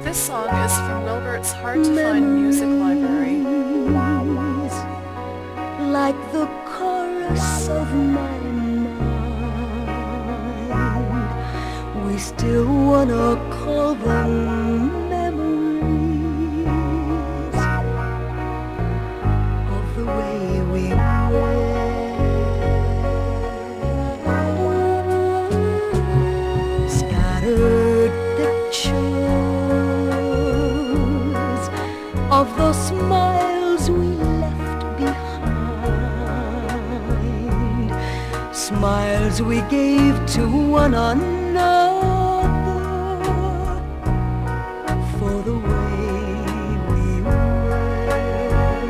This song is from Wilbert's hard-to-find music library. Like the chorus of my mind, we still wanna call them memories of the way we were. Scattered pictures of the smiles we left behind, smiles we gave to one another for the way we were.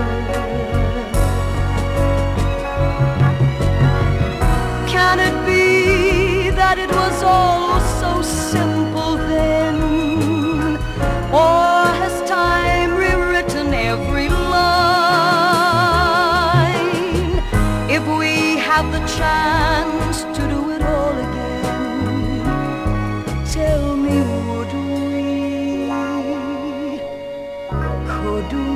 Can it be that it was all so simple then? Or has time rewritten every line? If we have the chance to do it all again, tell me, would we? Could we?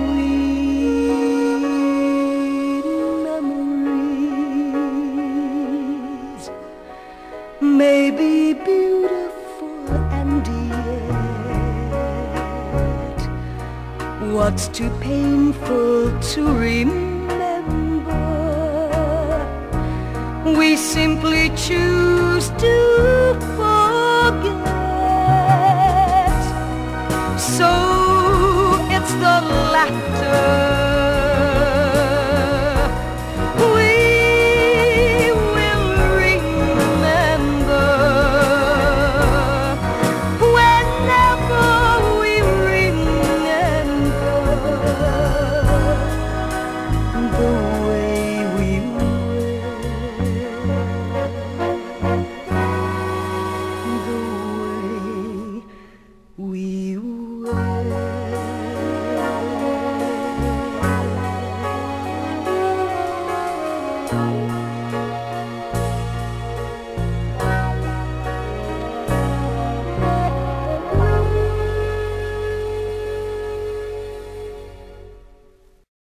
Memories may be beautiful and yet what's too painful to remember, we simply choose to forget.